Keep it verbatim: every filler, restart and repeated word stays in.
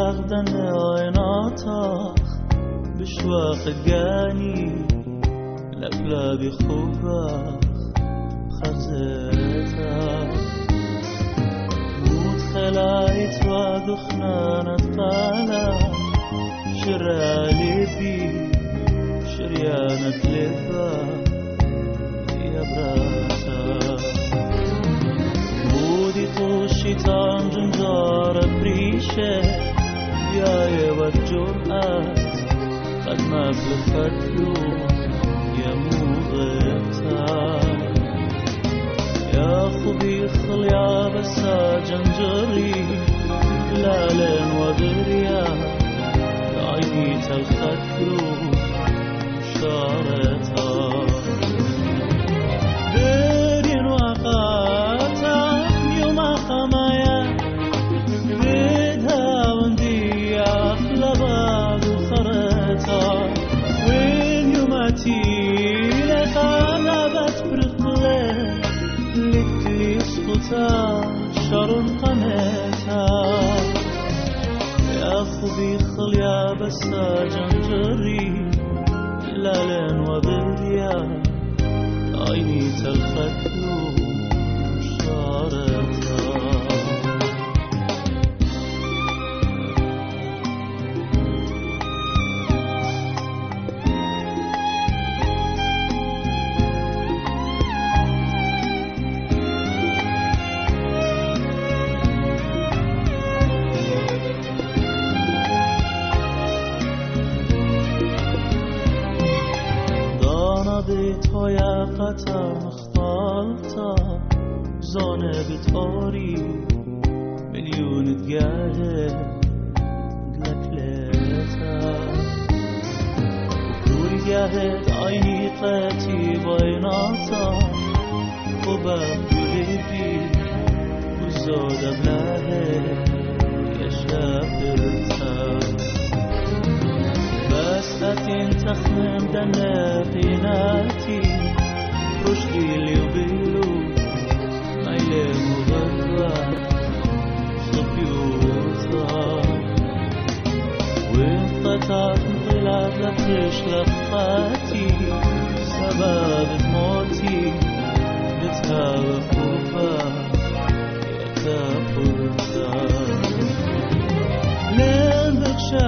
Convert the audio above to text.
يغدن عيناتك بشواق الجاني الأكلة بخوبك خرزتك موت خلايت ودخنانة قلب شرع لبي شريانة لبك يا براسك مودي طوشيتان جنجار بريشة يا يود جرأت قد ما بلفت له يا مغبتك يا خبيخ يا بسا جنجري لالين وبريان عيني تلخدلو شارتا برين وقاتا يوم خمايا بدها وندي أخلباد وخرتا وين يوماتي لخانبت برقلة لكلي سقطا شرن قناتا يا خبيخ يا بسا جنجري لالين وبريان عيني تلخدلو شارتا بتويا قطع مختالطة زانة بتاري مليون تجاهل قلقلتا وكل جاهد عيني قاتي بيناتا وباب قلبي وزود بلاهد يشابرتا بس أتين تخمم دنافيناتي رشدي اللي وبيلو مايلة مغربة صبيوتا وانقطعت انطلعت لفرش لفاتي سبب موتي بتهاوى خوفا يتابرتا لين بكشا